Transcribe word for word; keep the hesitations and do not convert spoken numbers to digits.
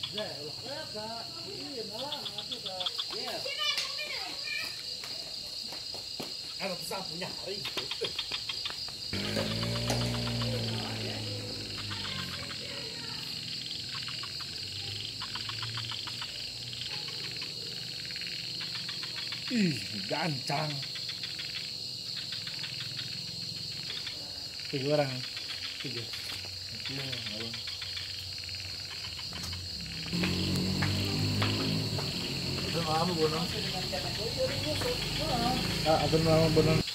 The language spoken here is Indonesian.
Ada tuh punya hari. Ih, gancang. Tiga orang. Tiga. Tiga. Itu lama bonong. Ah, apa nama bonong?